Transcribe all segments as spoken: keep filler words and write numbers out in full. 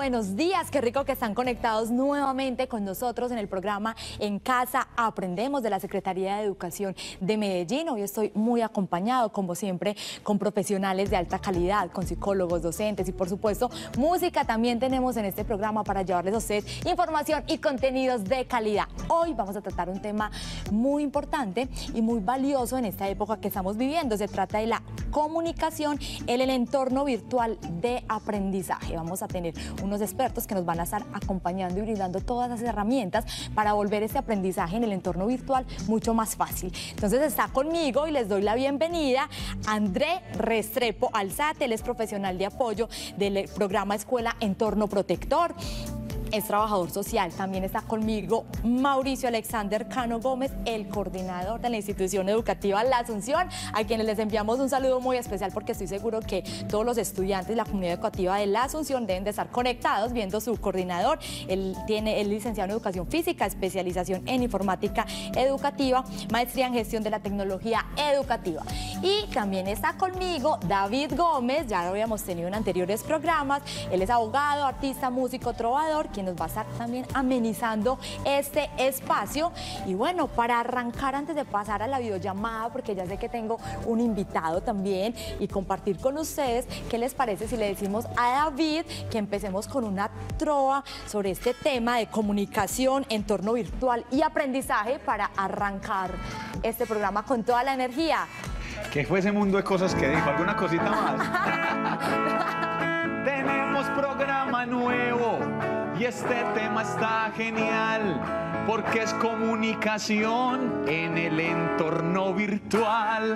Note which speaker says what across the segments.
Speaker 1: buenos días, qué rico que están conectados nuevamente con nosotros en el programa En Casa Aprendemos de la Secretaría de Educación de Medellín. Hoy estoy muy acompañado, como siempre, con profesionales de alta calidad, con psicólogos, docentes y por supuesto música también tenemos en este programa para llevarles a ustedes información y contenidos de calidad. Hoy vamos a tratar un tema muy importante y muy valioso en esta época que estamos viviendo. Se trata de la comunicación en el entorno virtual de aprendizaje. Vamos a tener unos expertos que nos van a estar acompañando y brindando todas las herramientas para volver este aprendizaje en el entorno virtual mucho más fácil. Entonces está conmigo y les doy la bienvenida André Restrepo Alzate. Él es profesional de apoyo del programa Escuela Entorno Protector. Es trabajador social. También está conmigo Mauricio Alexander Cano Gómez, el coordinador de la institución educativa La Asunción, a quienes les enviamos un saludo muy especial porque estoy seguro que todos los estudiantes de la comunidad educativa de La Asunción deben de estar conectados viendo su coordinador. Él tiene, es licenciado en Educación Física, especialización en Informática Educativa, maestría en Gestión de la Tecnología Educativa. Y también está conmigo David Gómez, ya lo habíamos tenido en anteriores programas. Él es abogado, artista, músico, trovador, quien nos va a estar también amenizando este espacio. Y bueno, para arrancar, antes de pasar a la videollamada, porque ya sé que tengo un invitado también y compartir con ustedes, ¿qué les parece si le decimos a David que empecemos con una trova sobre este tema de comunicación, entorno virtual y aprendizaje para arrancar este programa con toda la energía?
Speaker 2: ¿Qué fue ese mundo de cosas que dijo? ¿Alguna cosita más? Tenemos programa nuevo y este tema está genial porque es comunicación en el entorno virtual.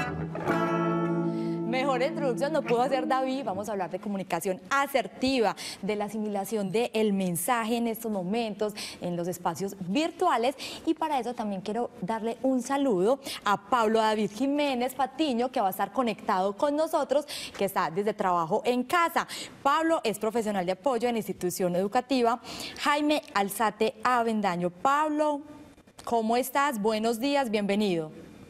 Speaker 1: Mejor introducción no pudo hacer David. Vamos a hablar de comunicación asertiva, de la asimilación del mensaje en estos momentos, en los espacios virtuales. Y para eso también quiero darle un saludo a Pablo David Jiménez Patiño, que va a estar conectado con nosotros, que está desde Trabajo en Casa. Pablo es profesional de apoyo en la institución educativa Jaime Alzate Avendaño. Pablo, ¿cómo estás? Buenos días, bienvenido.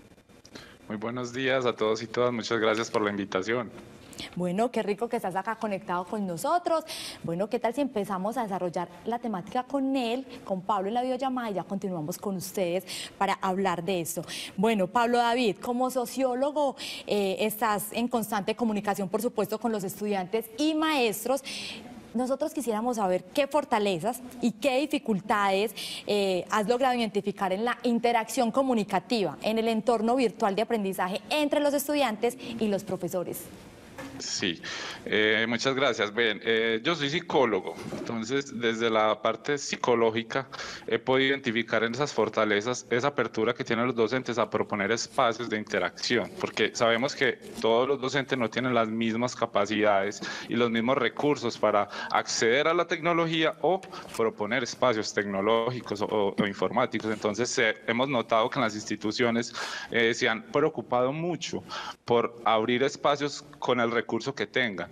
Speaker 3: Muy buenos días a todos y todas, muchas gracias por la invitación.
Speaker 1: Bueno, qué rico que estás acá conectado con nosotros. Bueno, ¿qué tal si empezamos a desarrollar la temática con él, con Pablo en la videollamada y ya continuamos con ustedes para hablar de esto? Bueno, Pablo David, como sociólogo, eh, estás en constante comunicación, por supuesto, con los estudiantes y maestros. Nosotros quisiéramos saber qué fortalezas y qué dificultades eh, has logrado identificar en la interacción comunicativa en el entorno virtual de aprendizaje entre los estudiantes y los profesores.
Speaker 3: Sí, eh, muchas gracias. Bien, eh, yo soy psicólogo, entonces desde la parte psicológica he podido identificar en esas fortalezas esa apertura que tienen los docentes a proponer espacios de interacción, porque sabemos que todos los docentes no tienen las mismas capacidades y los mismos recursos para acceder a la tecnología o proponer espacios tecnológicos o, o informáticos. Entonces eh, hemos notado que en las instituciones eh, se han preocupado mucho por abrir espacios con el recurso que tengan.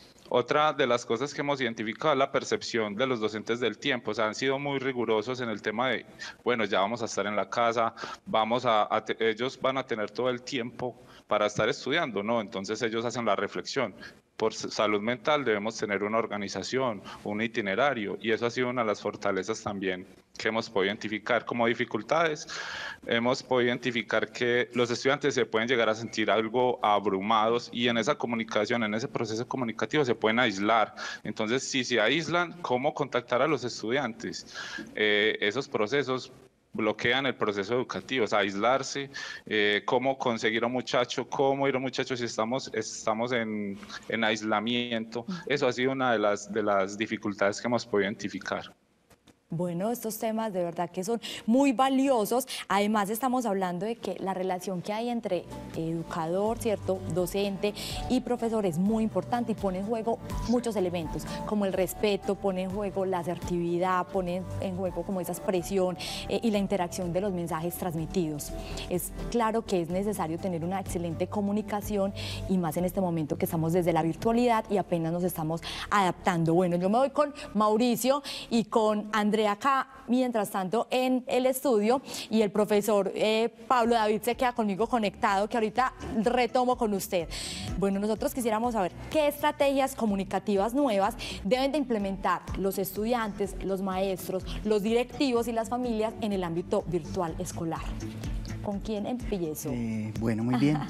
Speaker 3: Otra de las cosas que hemos identificado es la percepción de los docentes del tiempo. O sea, han sido muy rigurosos en el tema de, bueno, ya vamos a estar en la casa, vamos a, a ellos van a tener todo el tiempo para estar estudiando, ¿no? Entonces ellos hacen la reflexión. Por salud mental debemos tener una organización, un itinerario, y eso ha sido una de las fortalezas también que hemos podido identificar. Como dificultades, hemos podido identificar que los estudiantes se pueden llegar a sentir algo abrumados y en esa comunicación, en ese proceso comunicativo se pueden aislar. Entonces, si se aíslan, ¿cómo contactar a los estudiantes? Eh, esos procesos bloquean el proceso educativo, o sea, aislarse, eh, cómo conseguir a un muchacho, cómo ir a un muchacho si estamos, estamos en, en aislamiento. Eso ha sido una de las, de las dificultades que hemos podido identificar.
Speaker 1: Bueno, estos temas de verdad que son muy valiosos. Además, estamos hablando de que la relación que hay entre educador, ¿cierto?, docente y profesor es muy importante y pone en juego muchos elementos, como el respeto, pone en juego la asertividad, pone en juego como esa expresión eh, y la interacción de los mensajes transmitidos. Es claro que es necesario tener una excelente comunicación y más en este momento que estamos desde la virtualidad y apenas nos estamos adaptando. Bueno, yo me voy con Mauricio y con Andrés Andrea acá, mientras tanto, en el estudio, y el profesor eh, Pablo David se queda conmigo conectado, que ahorita retomo con usted. Bueno, nosotros quisiéramos saber qué estrategias comunicativas nuevas deben de implementar los estudiantes, los maestros, los directivos y las familias en el ámbito virtual escolar. ¿Con quién empiezo?
Speaker 4: Eh, bueno, muy bien.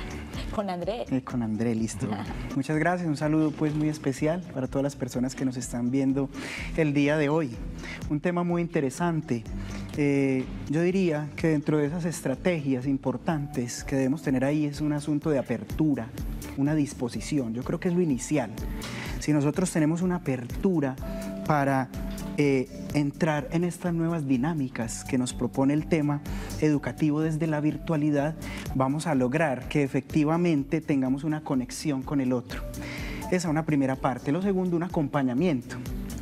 Speaker 1: Con André.
Speaker 4: Eh, con André, listo. Muchas gracias, un saludo pues muy especial para todas las personas que nos están viendo el día de hoy. Un tema muy interesante. Eh, yo diría que dentro de esas estrategias importantes que debemos tener ahí es un asunto de apertura, una disposición. Yo creo que es lo inicial. Si nosotros tenemos una apertura para eh, entrar en estas nuevas dinámicas que nos propone el tema educativo desde la virtualidad, vamos a lograr que efectivamente tengamos una conexión con el otro. Esa es una primera parte. Lo segundo, un acompañamiento.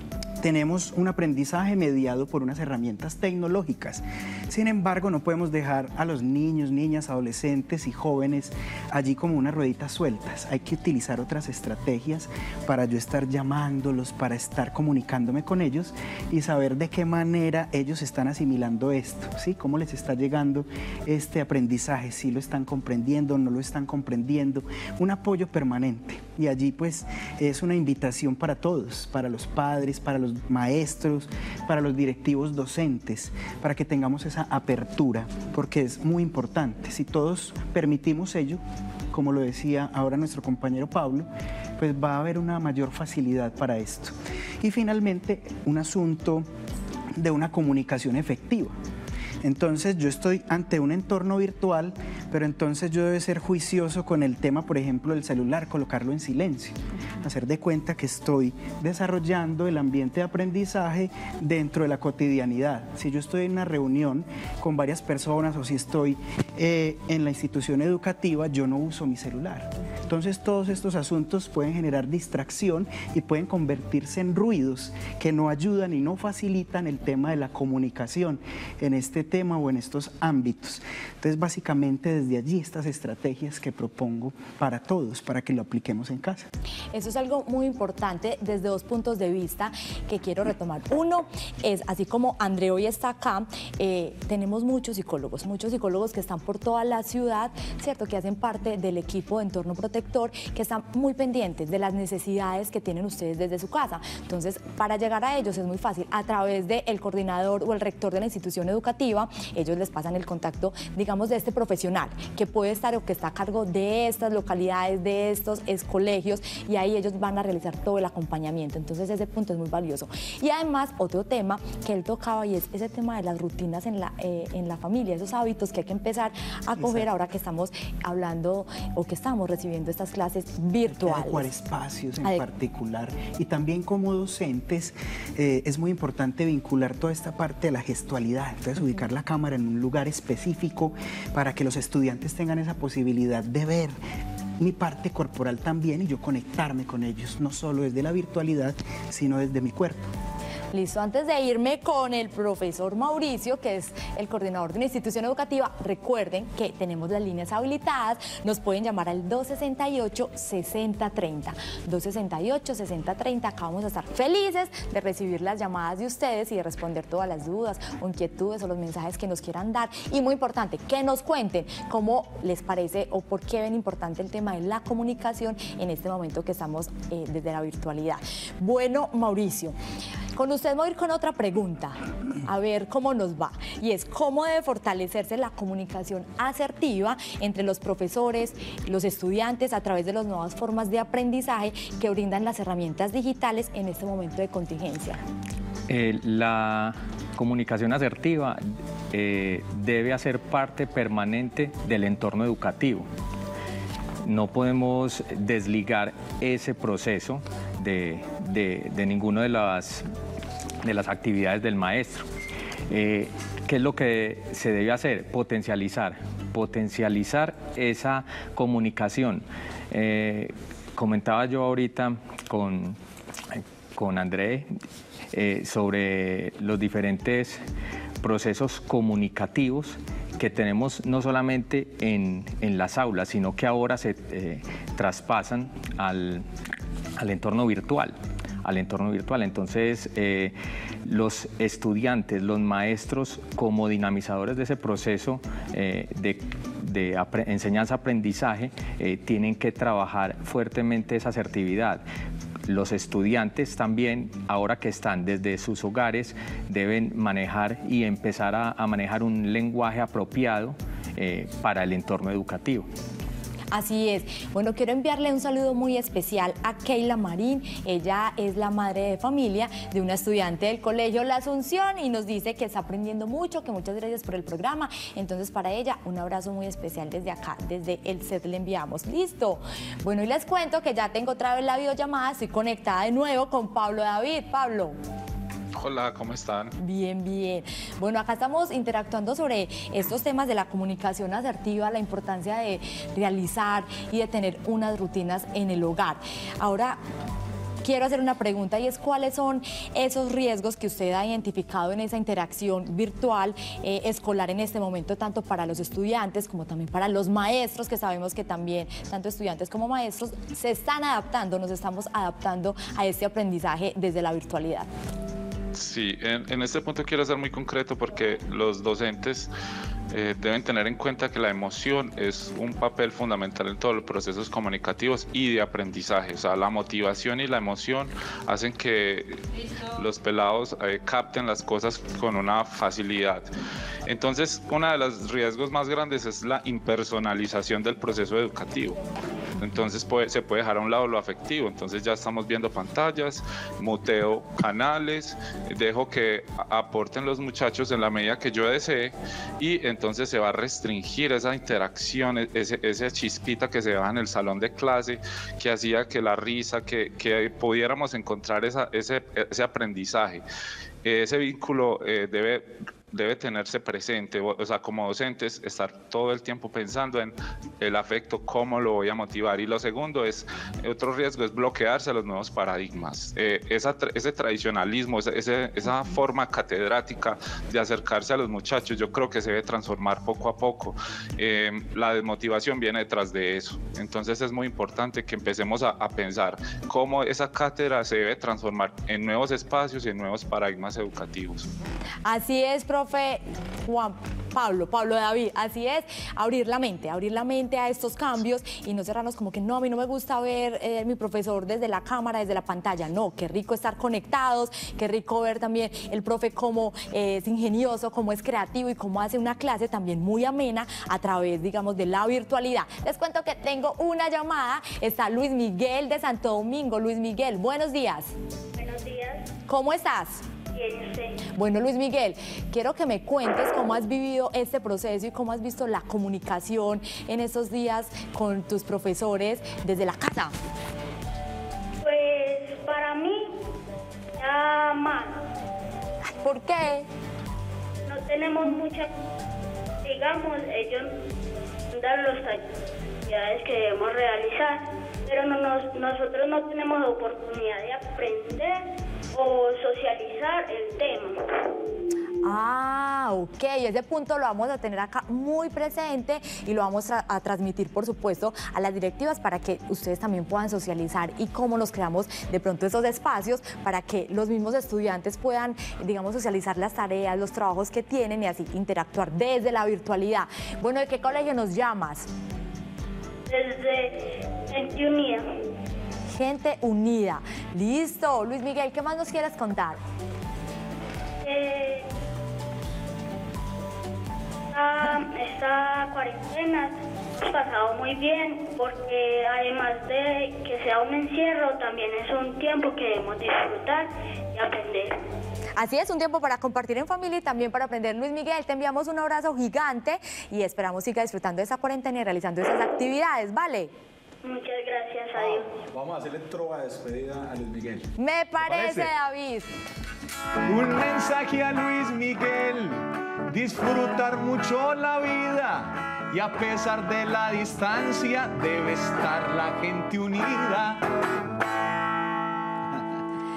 Speaker 4: Tenemos un aprendizaje mediado por unas herramientas tecnológicas. Sin embargo, no podemos dejar a los niños, niñas, adolescentes y jóvenes allí como unas rueditas sueltas. Hay que utilizar otras estrategias para yo estar llamándolos, para estar comunicándome con ellos y saber de qué manera ellos están asimilando esto, ¿sí? Cómo les está llegando este aprendizaje, si lo están comprendiendo, no lo están comprendiendo. Un apoyo permanente. Y allí pues es una invitación para todos, para los padres, para los maestros, para los directivos docentes, para que tengamos esa apertura, porque es muy importante. Si todos permitimos ello, como lo decía ahora nuestro compañero Pablo, pues va a haber una mayor facilidad para esto. Y finalmente, un asunto de una comunicación efectiva. Entonces yo estoy ante un entorno virtual, pero entonces yo debo ser juicioso con el tema, por ejemplo, del celular, colocarlo en silencio, hacer de cuenta que estoy desarrollando el ambiente de aprendizaje dentro de la cotidianidad. Si yo estoy en una reunión con varias personas o si estoy eh, en la institución educativa, yo no uso mi celular. Entonces todos estos asuntos pueden generar distracción y pueden convertirse en ruidos que no ayudan y no facilitan el tema de la comunicación en este tema o en estos ámbitos. Entonces básicamente desde allí estas estrategias que propongo para todos, para que lo apliquemos en casa.
Speaker 1: Eso es algo muy importante desde dos puntos de vista que quiero retomar. Uno es, así como André hoy está acá, eh, tenemos muchos psicólogos, muchos psicólogos que están por toda la ciudad, ¿cierto? Que hacen parte del equipo de entorno protector, que están muy pendientes de las necesidades que tienen ustedes desde su casa. Entonces, para llegar a ellos es muy fácil, a través del coordinador o el rector de la institución educativa, ellos les pasan el contacto, digamos, de este profesional que puede estar o que está a cargo de estas localidades, de estos es, colegios, y ahí ellos van a realizar todo el acompañamiento. Entonces ese punto es muy valioso. Y además otro tema que él tocaba, y es ese tema de las rutinas en la, eh, en la familia, esos hábitos que hay que empezar a coger ahora que estamos hablando o que estamos recibiendo estas clases virtuales.
Speaker 4: Adecuar espacios en Adec particular, y también como docentes eh, es muy importante vincular toda esta parte de la gestualidad. Entonces uh-huh. ubicar la cámara en un lugar específico para que los estudiantes tengan esa posibilidad de ver mi parte corporal también y yo conectarme con ellos, no solo desde la virtualidad, sino desde mi cuerpo.
Speaker 1: Listo, antes de irme con el profesor Mauricio, que es el coordinador de una institución educativa, recuerden que tenemos las líneas habilitadas, nos pueden llamar al dos sesenta y ocho, sesenta treinta, dos sesenta y ocho, sesenta treinta, acá vamos a estar felices de recibir las llamadas de ustedes y de responder todas las dudas o inquietudes o los mensajes que nos quieran dar, y muy importante, que nos cuenten cómo les parece o por qué ven importante el tema de la comunicación en este momento que estamos eh, desde la virtualidad. Bueno, Mauricio, con usted voy a ir con otra pregunta, a ver cómo nos va, y es cómo debe fortalecerse la comunicación asertiva entre los profesores, los estudiantes a través de las nuevas formas de aprendizaje que brindan las herramientas digitales en este momento de contingencia.
Speaker 5: Eh, la comunicación asertiva eh, debe hacer parte permanente del entorno educativo. No podemos desligar ese proceso de, de, de ninguna de las, de las actividades del maestro. Eh, ¿Qué es lo que se debe hacer? Potencializar, potencializar esa comunicación. Eh, comentaba yo ahorita con, con André eh, sobre los diferentes procesos comunicativos que tenemos no solamente en, en las aulas, sino que ahora se eh, traspasan al, al entorno virtual. al entorno virtual. Entonces, eh, los estudiantes, los maestros, como dinamizadores de ese proceso eh, de, de enseñanza-aprendizaje, eh, tienen que trabajar fuertemente esa asertividad. Los estudiantes también, ahora que están desde sus hogares, deben manejar y empezar a, a manejar un lenguaje apropiado eh, para el entorno educativo.
Speaker 1: Así es. Bueno, quiero enviarle un saludo muy especial a Keila Marín. Ella es la madre de familia de una estudiante del colegio La Asunción y nos dice que está aprendiendo mucho, que muchas gracias por el programa. Entonces, para ella, un abrazo muy especial desde acá, desde el set le enviamos. Listo. Bueno, y les cuento que ya tengo otra vez la videollamada, estoy conectada de nuevo con Pablo David. Pablo.
Speaker 3: Hola, ¿cómo están?
Speaker 1: Bien, bien. Bueno, acá estamos interactuando sobre estos temas de la comunicación asertiva, la importancia de realizar y de tener unas rutinas en el hogar. Ahora, quiero hacer una pregunta y es cuáles son esos riesgos que usted ha identificado en esa interacción virtual eh, escolar en este momento, tanto para los estudiantes como también para los maestros, que sabemos que también tanto estudiantes como maestros se están adaptando, nos estamos adaptando a este aprendizaje desde la virtualidad.
Speaker 3: Sí, en, en este punto quiero ser muy concreto porque los docentes eh, deben tener en cuenta que la emoción es un papel fundamental en todos los procesos comunicativos y de aprendizaje. O sea, la motivación y la emoción hacen que los pelados eh, capten las cosas con una facilidad. Entonces, uno de los riesgos más grandes es la impersonalización del proceso educativo. Entonces puede, se puede dejar a un lado lo afectivo. Entonces ya estamos viendo pantallas, muteo canales, dejo que aporten los muchachos en la medida que yo desee y entonces se va a restringir esa interacción, ese, esa chispita que se daba en el salón de clase, que hacía que la risa, que, que pudiéramos encontrar esa, ese, ese aprendizaje. Ese vínculo eh, debe... debe tenerse presente, o sea, como docentes, estar todo el tiempo pensando en el afecto, cómo lo voy a motivar. Y lo segundo es, otro riesgo es bloquearse a los nuevos paradigmas. Eh, esa, ese tradicionalismo, ese, ese, esa forma catedrática de acercarse a los muchachos, yo creo que se debe transformar poco a poco. Eh, la desmotivación viene detrás de eso. Entonces es muy importante que empecemos a, a pensar cómo esa cátedra se debe transformar en nuevos espacios y en nuevos paradigmas educativos.
Speaker 1: Así es, profe. Profe Juan Pablo, Pablo David, así es, abrir la mente, abrir la mente a estos cambios y no cerrarnos como que no, a mí no me gusta ver eh, a mi profesor desde la cámara, desde la pantalla, no, qué rico estar conectados, qué rico ver también el profe cómo eh, es ingenioso, cómo es creativo y cómo hace una clase también muy amena a través, digamos, de la virtualidad. Les cuento que tengo una llamada, está Luis Miguel de Santo Domingo. Luis Miguel, buenos días.
Speaker 6: Buenos días.
Speaker 1: ¿Cómo estás?
Speaker 6: Bien, sí.
Speaker 1: Bueno, Luis Miguel, quiero que me cuentes cómo has vivido este proceso y cómo has visto la comunicación en estos días con tus profesores desde la casa.
Speaker 6: Pues para mí, ya mal.
Speaker 1: ¿Por qué?
Speaker 6: No tenemos mucha, digamos, ellos dan los actividades que debemos realizar, pero no nos, nosotros no tenemos oportunidad de aprender o socializar el tema.
Speaker 1: Ah, ok, ese punto lo vamos a tener acá muy presente y lo vamos a, a transmitir, por supuesto, a las directivas para que ustedes también puedan socializar y cómo nos creamos de pronto esos espacios para que los mismos estudiantes puedan, digamos, socializar las tareas, los trabajos que tienen y así interactuar desde la virtualidad. Bueno, ¿de qué colegio nos llamas?
Speaker 6: Desde Gente Unida.
Speaker 1: Gente Unida. Listo. Luis Miguel, ¿qué más nos quieres contar?
Speaker 6: Eh, esta, esta cuarentena hemos pasado muy bien porque además de que sea un encierro, también es un tiempo que debemos disfrutar y aprender.
Speaker 1: Así es, un tiempo para compartir en familia y también para aprender. Luis Miguel, te enviamos un abrazo gigante y esperamos siga disfrutando de esa cuarentena y realizando esas actividades, ¿vale?
Speaker 6: Muchas gracias a Dios.
Speaker 2: Vamos a hacerle trova de despedida a Luis Miguel.
Speaker 1: Me parece,
Speaker 2: parece?
Speaker 1: David.
Speaker 2: Un mensaje a Luis Miguel, disfrutar mucho la vida y a pesar de la distancia debe estar la gente unida.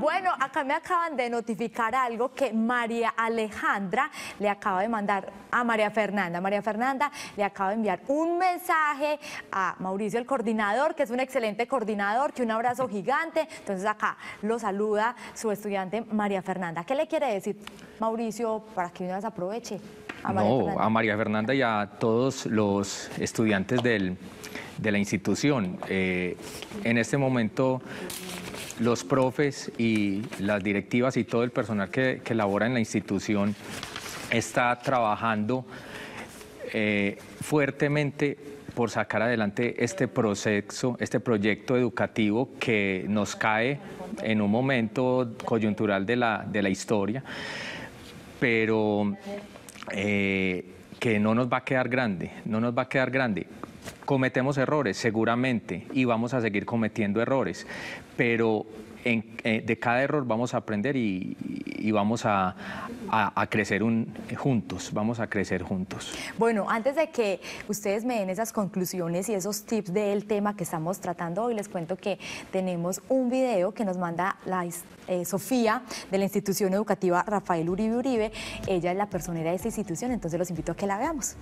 Speaker 1: Bueno, acá me acaban de notificar algo que María Alejandra le acaba de mandar a María Fernanda. María Fernanda le acaba de enviar un mensaje a Mauricio, el coordinador, que es un excelente coordinador, que un abrazo gigante. Entonces acá lo saluda su estudiante María Fernanda. ¿Qué le quiere decir, Mauricio, para que una vez aproveche? A María
Speaker 5: no,
Speaker 1: Fernanda.
Speaker 5: a María Fernanda y a todos los estudiantes del, de la institución. Eh, en este momento, los profes y las directivas y todo el personal que, que labora en la institución está trabajando eh, fuertemente por sacar adelante este proceso, este proyecto educativo que nos cae en un momento coyuntural de la, de la historia, pero eh, que no nos va a quedar grande, no nos va a quedar grande. Cometemos errores, seguramente, y vamos a seguir cometiendo errores, pero en, eh, de cada error vamos a aprender y, y vamos a, a, a crecer un, juntos, vamos a crecer juntos.
Speaker 1: Bueno, antes de que ustedes me den esas conclusiones y esos tips del tema que estamos tratando hoy, les cuento que tenemos un video que nos manda la eh, Sofía de la institución educativa Rafael Uribe Uribe. Ella es la personera de esta institución, entonces los invito a que la veamos.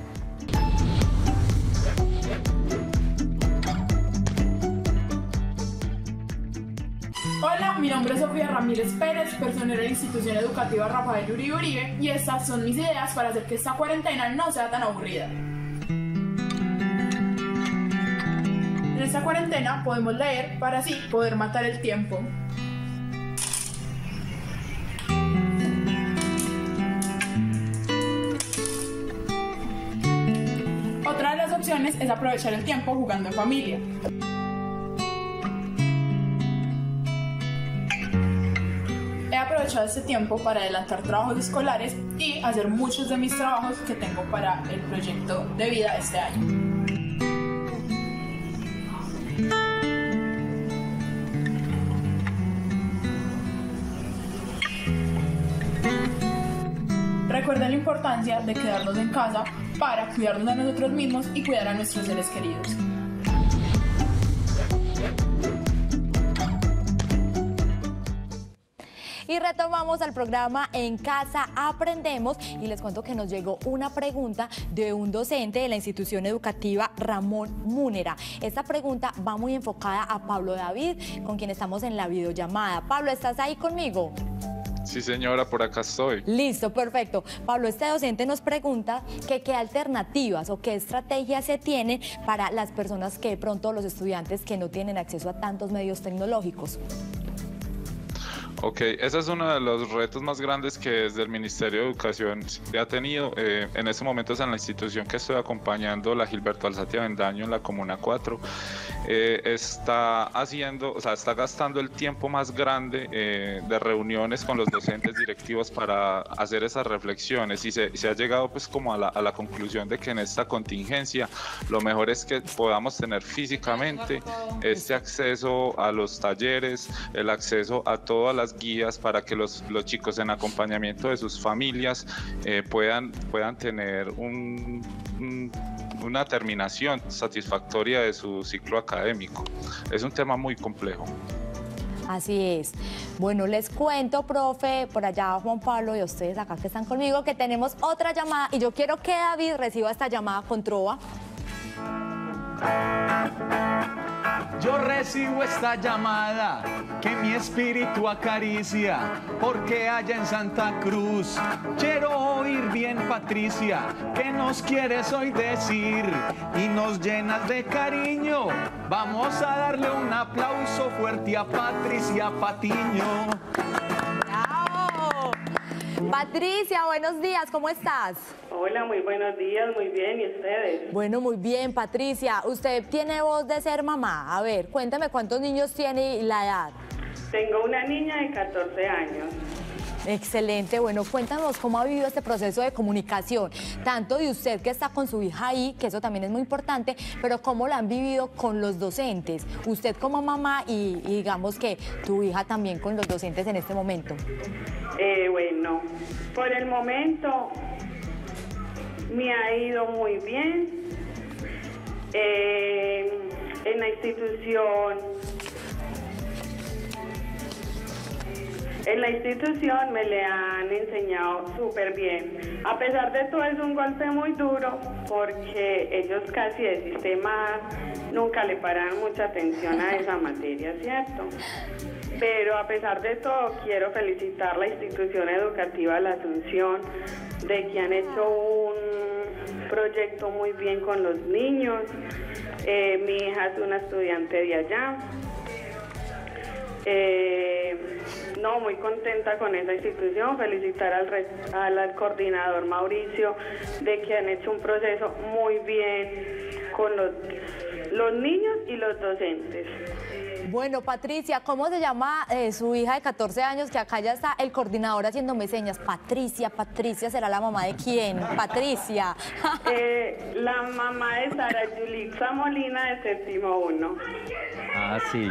Speaker 7: Hola, mi nombre es Sofía Ramírez Pérez, personera de la institución educativa Rafael Uribe Uribe, y estas son mis ideas para hacer que esta cuarentena no sea tan aburrida. En esta cuarentena podemos leer para así poder matar el tiempo. Otra de las opciones es aprovechar el tiempo jugando en familia. He aprovechado este tiempo para adelantar trabajos escolares y hacer muchos de mis trabajos que tengo para el proyecto de vida este año. Recuerden la importancia de quedarnos en casa para cuidarnos a nosotros mismos y cuidar a nuestros seres queridos.
Speaker 1: Y retomamos al programa En Casa Aprendemos y les cuento que nos llegó una pregunta de un docente de la institución educativa Ramón Múnera. Esta pregunta va muy enfocada a Pablo David, con quien estamos en la videollamada. Pablo, ¿estás ahí conmigo?
Speaker 3: Sí, señora, por acá estoy.
Speaker 1: Listo, perfecto. Pablo, este docente nos pregunta que qué alternativas o qué estrategias se tienen para las personas que de pronto, los estudiantes que no tienen acceso a tantos medios tecnológicos.
Speaker 3: Ok, ese es uno de los retos más grandes que desde el Ministerio de Educación se ha tenido. Eh, en este momento es en la institución que estoy acompañando, la Gilberto Alzate Avendaño, en la Comuna cuatro. Eh, está haciendo, o sea, está gastando el tiempo más grande eh, de reuniones con los docentes directivos para hacer esas reflexiones y se, se ha llegado pues como a la, a la conclusión de que en esta contingencia lo mejor es que podamos tener físicamente este acceso a los talleres, el acceso a todas las guías para que los, los chicos en acompañamiento de sus familias eh, puedan, puedan tener un, un, una terminación satisfactoria de su ciclo académico. Es un tema muy complejo.
Speaker 1: Así es. Bueno, les cuento, profe, por allá Juan Pablo y ustedes acá que están conmigo, que tenemos otra llamada y yo quiero que David reciba esta llamada con trova.
Speaker 2: Yo recibo esta llamada que mi espíritu acaricia, porque allá en Santa Cruz quiero oír bien, Patricia, que nos quieres hoy decir y nos llenas de cariño. Vamos a darle un aplauso fuerte a Patricia Patiño.
Speaker 1: ¡Bravo! Patricia, buenos días, ¿cómo estás?
Speaker 8: Hola, muy buenos días, muy bien, ¿y ustedes?
Speaker 1: Bueno, muy bien, Patricia. Usted tiene voz de ser mamá. A ver, cuéntame cuántos niños tiene y la edad.
Speaker 8: Tengo una niña de catorce años.
Speaker 1: Excelente, bueno, cuéntanos cómo ha vivido este proceso de comunicación, tanto de usted que está con su hija ahí, que eso también es muy importante, pero cómo la han vivido con los docentes, usted como mamá y, y digamos que tu hija también con los docentes en este momento.
Speaker 8: Eh, bueno, por el momento me ha ido muy bien. Eh, en la institución En la institución me le han enseñado súper bien. A pesar de todo es un golpe muy duro porque ellos casi de sistema nunca le paran mucha atención a esa materia, ¿cierto? Pero a pesar de todo quiero felicitar la institución educativa La Asunción de que han hecho un proyecto muy bien con los niños. Eh, mi hija es una estudiante de allá. Eh, no, muy contenta con esa institución, felicitar al, re, al, al coordinador Mauricio de que han hecho un proceso muy bien con los, los niños y los docentes.
Speaker 1: Bueno, Patricia, ¿cómo se llama eh, su hija de catorce años? Que acá ya está el coordinador haciéndome señas. Patricia, Patricia, ¿será la mamá de quién? Patricia.
Speaker 8: Eh, la mamá de Sara Yulixa Molina de séptimo uno.
Speaker 5: Ah, sí.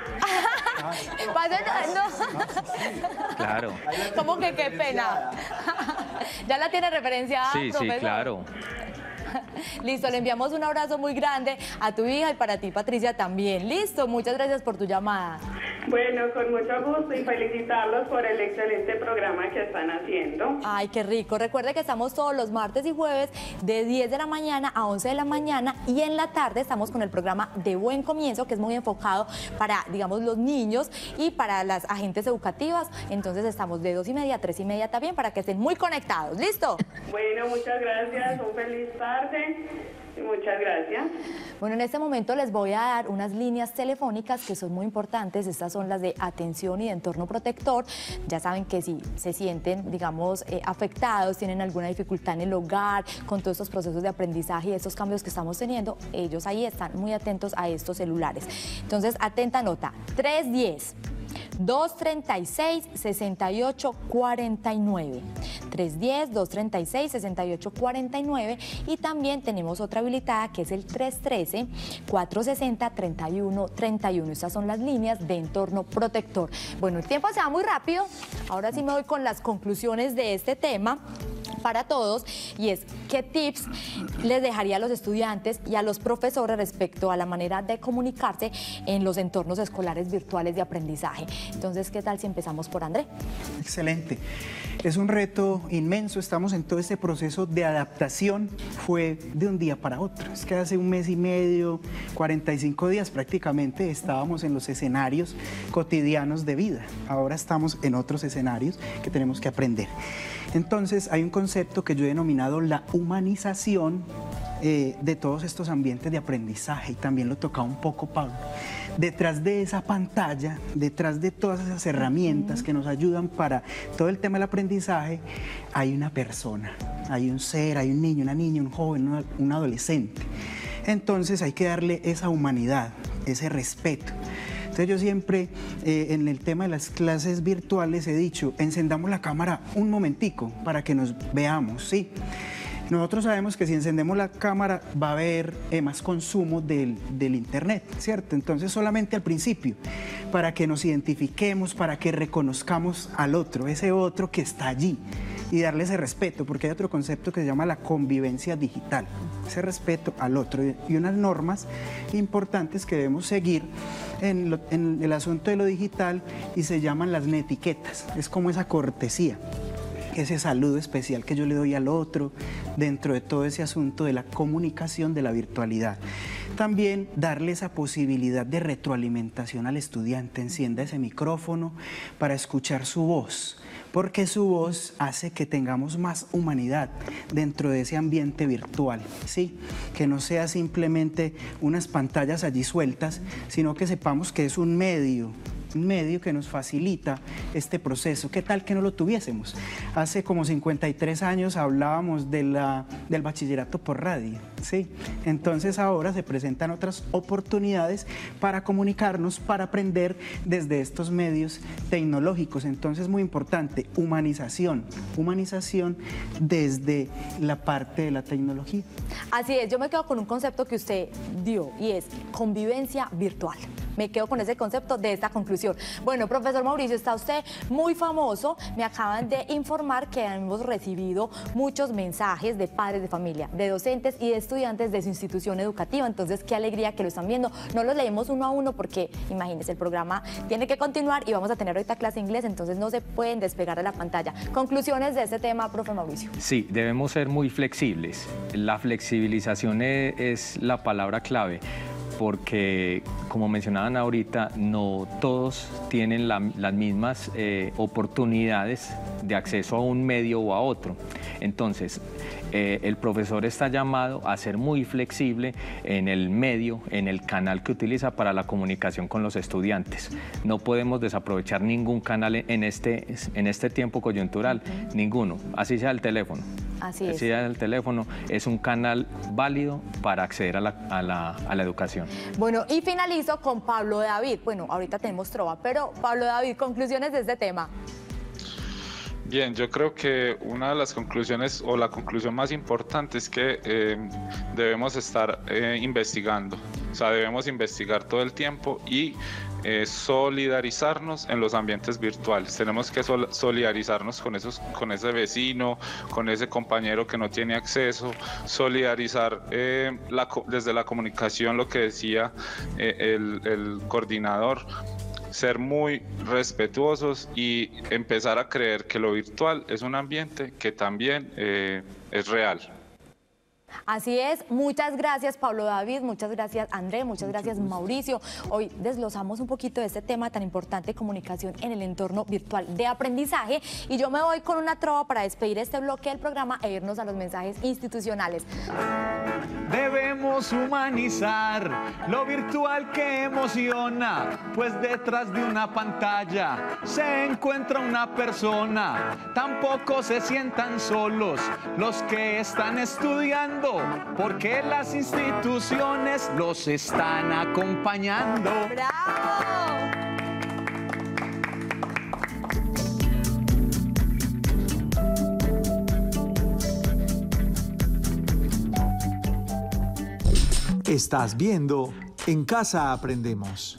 Speaker 1: No.
Speaker 5: Claro.
Speaker 1: ¿Cómo que qué pena? ¿Ya la tiene referenciada,
Speaker 5: Sí,
Speaker 1: profesor?
Speaker 5: sí, claro.
Speaker 1: Listo, le enviamos un abrazo muy grande a tu hija y para ti, Patricia, también. Listo, muchas gracias por tu llamada.
Speaker 8: Bueno, con mucho gusto y felicitarlos por el excelente programa que están haciendo.
Speaker 1: Ay, qué rico. Recuerde que estamos todos los martes y jueves de diez de la mañana a once de la mañana y en la tarde estamos con el programa De Buen Comienzo, que es muy enfocado para, digamos, los niños y para las agentes educativas. Entonces estamos de dos y media a tres y media también para que estén muy conectados. ¿Listo?
Speaker 8: Bueno, muchas gracias. Un feliz tarde. Muchas gracias.
Speaker 1: Bueno, en este momento les voy a dar unas líneas telefónicas que son muy importantes. Estas son las de atención y de entorno protector. Ya saben que si se sienten, digamos, eh, afectados, tienen alguna dificultad en el hogar, con todos estos procesos de aprendizaje y estos cambios que estamos teniendo, ellos ahí están muy atentos a estos celulares. Entonces, atenta nota, tres uno cero, dos tres seis, seis ocho cuatro nueve. tres uno cero, dos tres seis, seis ocho cuatro nueve y también tenemos otra habilitada que es el tres uno tres, cuatro seis cero, tres uno tres uno. Estas son las líneas de entorno protector. Bueno, el tiempo se va muy rápido. Ahora sí me voy con las conclusiones de este tema para todos y es qué tips les dejaría a los estudiantes y a los profesores respecto a la manera de comunicarse en los entornos escolares virtuales de aprendizaje. Entonces, ¿qué tal si empezamos por André?
Speaker 4: Excelente. Es un reto inmenso, estamos en todo este proceso de adaptación, fue de un día para otro. Es que hace un mes y medio, cuarenta y cinco días prácticamente, estábamos en los escenarios cotidianos de vida. Ahora estamos en otros escenarios que tenemos que aprender. Entonces, hay un concepto que yo he denominado la humanización eh, de todos estos ambientes de aprendizaje, y también lo tocaba un poco Pablo. Detrás de esa pantalla, detrás de todas esas herramientas que nos ayudan para todo el tema del aprendizaje, hay una persona, hay un ser, hay un niño, una niña, un joven, una, un adolescente. Entonces hay que darle esa humanidad, ese respeto. Entonces yo siempre eh, en el tema de las clases virtuales he dicho, encendamos la cámara un momentico para que nos veamos, ¿sí? Nosotros sabemos que si encendemos la cámara va a haber eh, más consumo del, del internet, ¿cierto? Entonces solamente al principio, para que nos identifiquemos, para que reconozcamos al otro, ese otro que está allí, y darle ese respeto, porque hay otro concepto que se llama la convivencia digital, ese respeto al otro y unas normas importantes que debemos seguir en, lo, en el asunto de lo digital y se llaman las netiquetas, es como esa cortesía, ese saludo especial que yo le doy al otro dentro de todo ese asunto de la comunicación de la virtualidad. También darle esa posibilidad de retroalimentación al estudiante, encienda ese micrófono para escuchar su voz, porque su voz hace que tengamos más humanidad dentro de ese ambiente virtual, ¿sí? Que no sea simplemente unas pantallas allí sueltas, sino que sepamos que es un medio, un medio que nos facilita este proceso. ¿Qué tal que no lo tuviésemos? Hace como cincuenta y tres años hablábamos de la, del bachillerato por radio, ¿sí? Entonces ahora se presentan otras oportunidades para comunicarnos, para aprender desde estos medios tecnológicos. Entonces, muy importante, humanización, humanización desde la parte de la tecnología.
Speaker 1: Así es, yo me quedo con un concepto que usted dio y es convivencia virtual. Me quedo con ese concepto de esta conclusión. Bueno, profesor Mauricio, está usted muy famoso. Me acaban de informar que hemos recibido muchos mensajes de padres de familia, de docentes y de estudiantes de su institución educativa. Entonces, qué alegría que lo están viendo. No los leemos uno a uno porque, imagínense, el programa tiene que continuar y vamos a tener ahorita clase de inglés, entonces no se pueden despegar de la pantalla. Conclusiones de este tema, profe Mauricio.
Speaker 5: Sí, debemos ser muy flexibles. La flexibilización es, es la palabra clave, porque, como mencionaban ahorita, no todos tienen la, las mismas eh, oportunidades de acceso a un medio o a otro. Entonces, eh, el profesor está llamado a ser muy flexible en el medio, en el canal que utiliza para la comunicación con los estudiantes. No podemos desaprovechar ningún canal en este, en este tiempo coyuntural, uh-huh. ninguno, así sea el teléfono.
Speaker 1: Así es.
Speaker 5: Así sea el teléfono, es un canal válido para acceder a la, a la, a la educación.
Speaker 1: Bueno, y finalizo con Pablo David. Bueno, ahorita tenemos trova, pero Pablo David, conclusiones de este tema.
Speaker 3: Bien, yo creo que una de las conclusiones o la conclusión más importante es que eh, debemos estar eh, investigando, o sea, debemos investigar todo el tiempo y eh, solidarizarnos en los ambientes virtuales. Tenemos que sol solidarizarnos con, esos, con ese vecino, con ese compañero que no tiene acceso, solidarizar eh, la, desde la comunicación, lo que decía eh, el, el coordinador, ser muy respetuosos y empezar a creer que lo virtual es un ambiente que también eh, es real.
Speaker 1: Así es, muchas gracias Pablo David, muchas gracias André, muchas gracias Mauricio. Hoy desglosamos un poquito de este tema tan importante, comunicación en el entorno virtual de aprendizaje, y yo me voy con una trova para despedir este bloque del programa e irnos a los mensajes institucionales.
Speaker 2: Debemos humanizar lo virtual que emociona, pues detrás de una pantalla se encuentra una persona. Tampoco se sientan solos los que están estudiando, porque las instituciones los están acompañando.
Speaker 1: ¡Bravo!
Speaker 9: Estás viendo En Casa Aprendemos.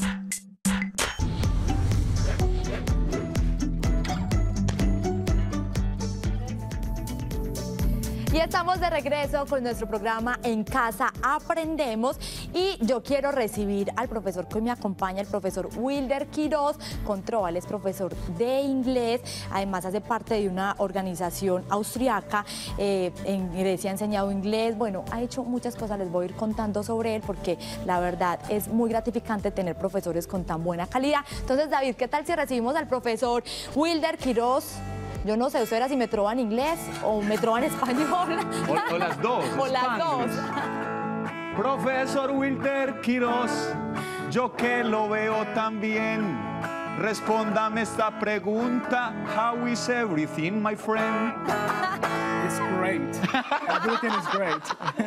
Speaker 1: Y estamos de regreso con nuestro programa En Casa Aprendemos, y yo quiero recibir al profesor que me acompaña, el profesor Wilder Quiroz Controval, es profesor de inglés, además hace parte de una organización austriaca, eh, en Grecia ha enseñado inglés, bueno, ha hecho muchas cosas, les voy a ir contando sobre él porque la verdad es muy gratificante tener profesores con tan buena calidad. Entonces, David, ¿qué tal si recibimos al profesor Wilder Quiroz? Yo no sé, usted era si me trova en inglés o me trova en español.
Speaker 2: O, o las dos.
Speaker 1: O las dos.
Speaker 2: Profesor Wilder Quiroz, yo que lo veo tan bien, respóndame esta pregunta. How is everything, my friend?
Speaker 4: It's great. Everything is great.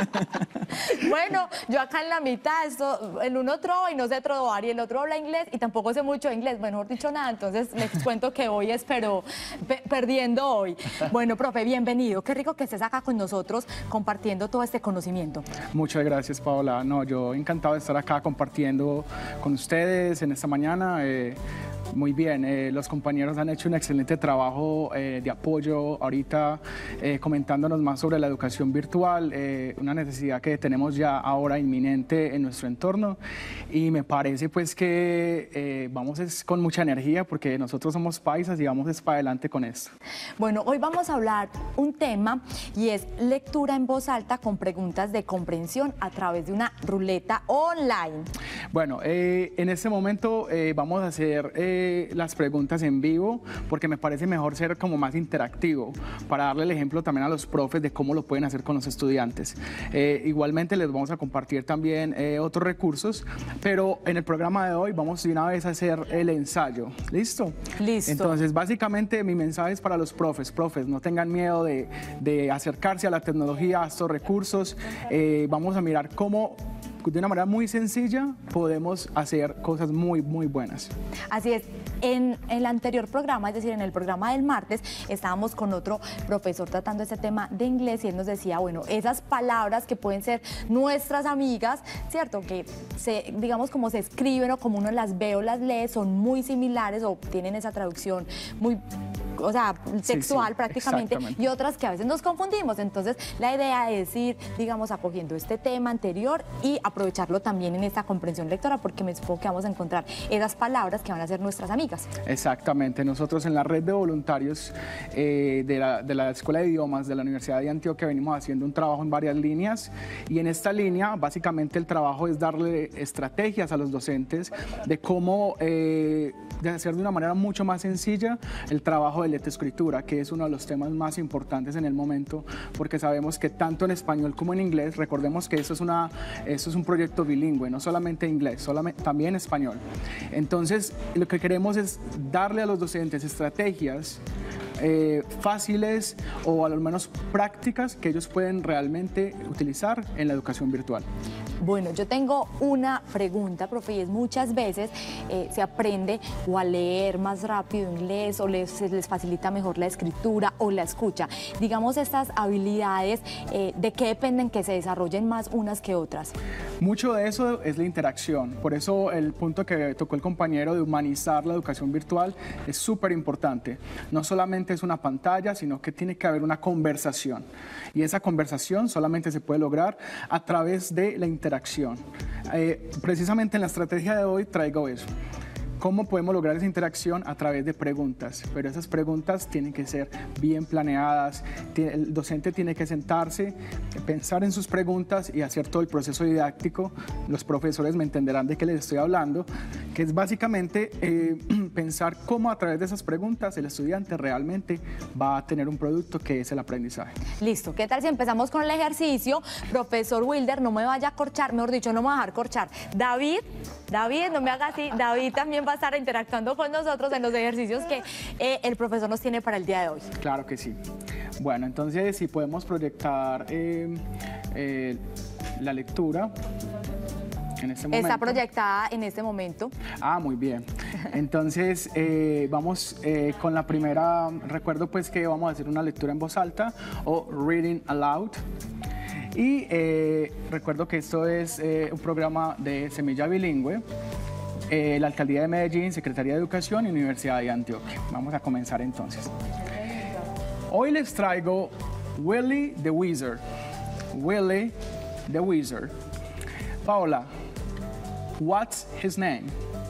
Speaker 1: Bueno, yo acá en la mitad, esto, el uno trova y no sé trovar, y el otro habla inglés y tampoco sé mucho inglés, bueno, mejor dicho nada, entonces les cuento que hoy espero pe perdiendo hoy. Bueno, profe, bienvenido, qué rico que estés acá con nosotros compartiendo todo este conocimiento.
Speaker 10: Muchas gracias, Paola. No, yo encantado de estar acá compartiendo con ustedes en esta mañana. Eh, Muy bien, eh, los compañeros han hecho un excelente trabajo eh, de apoyo ahorita, eh, comentándonos más sobre la educación virtual, eh, una necesidad que tenemos ya ahora inminente en nuestro entorno, y me parece pues que eh, vamos es con mucha energía porque nosotros somos paisas y vamos es para adelante con esto.
Speaker 1: Bueno, hoy vamos a hablar un tema y es lectura en voz alta con preguntas de comprensión a través de una ruleta online.
Speaker 10: Bueno, eh, en este momento eh, vamos a hacer eh, las preguntas en vivo porque me parece mejor ser como más interactivo para darle el ejemplo también a los profes de cómo lo pueden hacer con los estudiantes. Eh, igualmente les vamos a compartir también eh, otros recursos, pero en el programa de hoy vamos de una vez a hacer el ensayo. ¿Listo?
Speaker 1: Listo.
Speaker 10: Entonces, básicamente mi mensaje es para los profes. Profes, no tengan miedo de, de acercarse a la tecnología, a estos recursos. Eh, vamos a mirar cómo de una manera muy sencilla podemos hacer cosas muy, muy buenas.
Speaker 1: Así es. En el anterior programa, es decir, en el programa del martes, estábamos con otro profesor tratando este tema de inglés y él nos decía, bueno, esas palabras que pueden ser nuestras amigas, ¿cierto? Que se, digamos, como se escriben o como uno las ve o las lee, son muy similares o tienen esa traducción muy, o sea, textual
Speaker 10: sí, sí,
Speaker 1: prácticamente, y otras que a veces nos confundimos. Entonces, la idea es ir, digamos, acogiendo este tema anterior y aprovecharlo también en esta comprensión lectora, porque me supongo que vamos a encontrar esas palabras que van a ser nuestras amigas.
Speaker 10: Exactamente. Nosotros en la red de voluntarios eh, de, la, de la Escuela de Idiomas de la Universidad de Antioquia venimos haciendo un trabajo en varias líneas, y en esta línea, básicamente, el trabajo es darle estrategias a los docentes de cómo eh, de hacer de una manera mucho más sencilla el trabajo de lectoescritura, que es uno de los temas más importantes en el momento, porque sabemos que tanto en español como en inglés, recordemos que eso es, una, eso es un proyecto bilingüe, no solamente inglés, solamente, también español. Entonces, lo que queremos es darle a los docentes estrategias Eh, fáciles o al menos prácticas que ellos pueden realmente utilizar en la educación virtual.
Speaker 1: Bueno, yo tengo una pregunta, profe, y es muchas veces eh, se aprende o a leer más rápido inglés o les, se les facilita mejor la escritura o la escucha. Digamos, estas habilidades, eh, ¿de qué dependen que se desarrollen más unas que otras?
Speaker 10: Mucho de eso es la interacción, por eso el punto que tocó el compañero de humanizar la educación virtual es súper importante. No solamente es una pantalla, sino que tiene que haber una conversación, y esa conversación solamente se puede lograr a través de la interacción. Eh, precisamente en la estrategia de hoy traigo eso. ¿Cómo podemos lograr esa interacción? A través de preguntas, pero esas preguntas tienen que ser bien planeadas. El docente tiene que sentarse, pensar en sus preguntas y hacer todo el proceso didáctico. Los profesores me entenderán de qué les estoy hablando, que es básicamente eh, pensar cómo a través de esas preguntas el estudiante realmente va a tener un producto que es el aprendizaje.
Speaker 1: Listo, ¿qué tal si empezamos con el ejercicio? Profesor Wilder, no me vaya a corchar, mejor dicho, no me va a dejar corchar. David, David, no me haga así, David también va a estar interactuando con nosotros en los ejercicios que eh, el profesor nos tiene para el día de hoy.
Speaker 10: Claro que sí. Bueno, entonces si podemos proyectar eh, eh, la lectura en este momento.
Speaker 1: Está proyectada en este momento.
Speaker 10: Ah, muy bien. Entonces eh, vamos eh, con la primera. Recuerdo pues que vamos a hacer una lectura en voz alta o reading aloud. Y eh, recuerdo que esto es eh, un programa de Semilla Bilingüe, eh, la Alcaldía de Medellín, Secretaría de Educación y Universidad de Antioquia. Vamos a comenzar entonces. Hoy les traigo Willy the Wizard. Willy the Wizard. Paola, what's his name?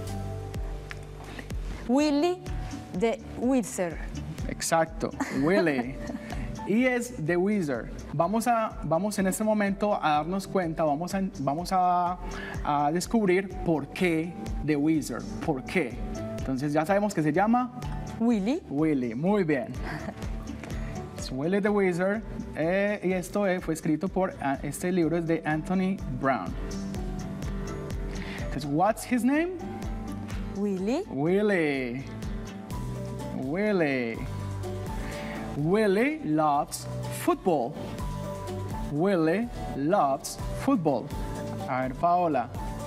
Speaker 1: Willy the Wizard.
Speaker 10: Exacto, Willy. Y es The Wizard. Vamos, a, vamos en este momento a darnos cuenta, vamos, a, vamos a, a descubrir por qué The Wizard. ¿Por qué? Entonces ya sabemos que se llama
Speaker 1: Willy.
Speaker 10: Willy, muy bien. Es Willy the Wizard. Eh, y esto eh, fue escrito por, uh, este libro es de Anthony Brown. Entonces, what's his name?
Speaker 1: Willy.
Speaker 10: Willy. Willy. Willy loves football. Willy loves football. A ver, Paola.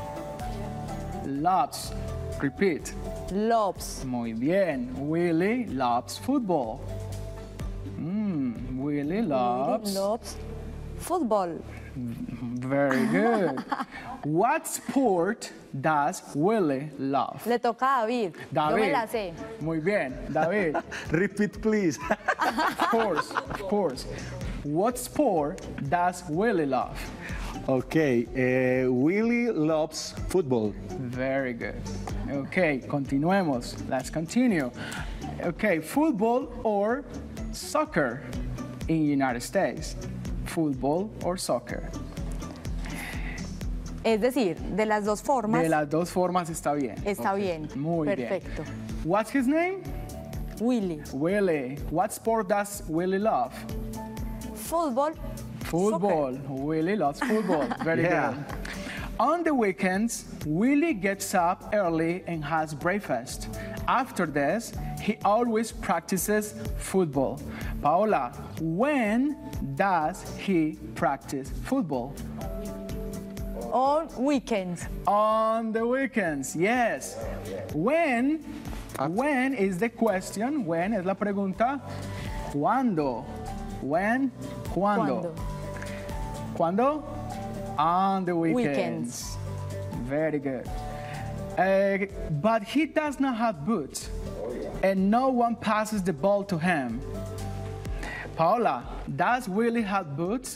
Speaker 10: Loves. Repeat.
Speaker 1: Loves.
Speaker 10: Muy bien. Willy loves football. Mm, Willy loves.
Speaker 1: Willy loves football.
Speaker 10: Very good. What sport does Willy love?
Speaker 1: Le toca a David.
Speaker 10: David.
Speaker 1: Yo me la sé.
Speaker 10: Muy bien, David.
Speaker 2: Repeat, please.
Speaker 10: Of course, of course. What sport does Willy love?
Speaker 2: Okay, uh, Willy loves football.
Speaker 10: Very good. Okay, continuemos. Let's continue. Okay, football or soccer in United States? Football or soccer?
Speaker 1: Es decir, de las dos formas.
Speaker 10: De las dos formas está bien.
Speaker 1: Está
Speaker 10: Okay.
Speaker 1: bien.
Speaker 10: Muy
Speaker 1: Perfecto.
Speaker 10: bien. What's his name?
Speaker 1: Willy.
Speaker 10: Willy. What sport does Willy love?
Speaker 1: Fútbol.
Speaker 10: Football.
Speaker 1: Soccer.
Speaker 10: Willy loves football. Very
Speaker 2: Yeah.
Speaker 10: good. On the weekends, Willy gets up early and has breakfast. After this, he always practices football. Paola, when does he practice football?
Speaker 1: On weekends.
Speaker 10: On the weekends, yes. When When is the question. When es la pregunta. ¿Cuándo? When? ¿Cuándo? ¿Cuándo? On the weekends.
Speaker 1: Weekends.
Speaker 10: Very good. Uh, but he does not have boots, and no one passes the ball to him. Paola, does Willie have boots?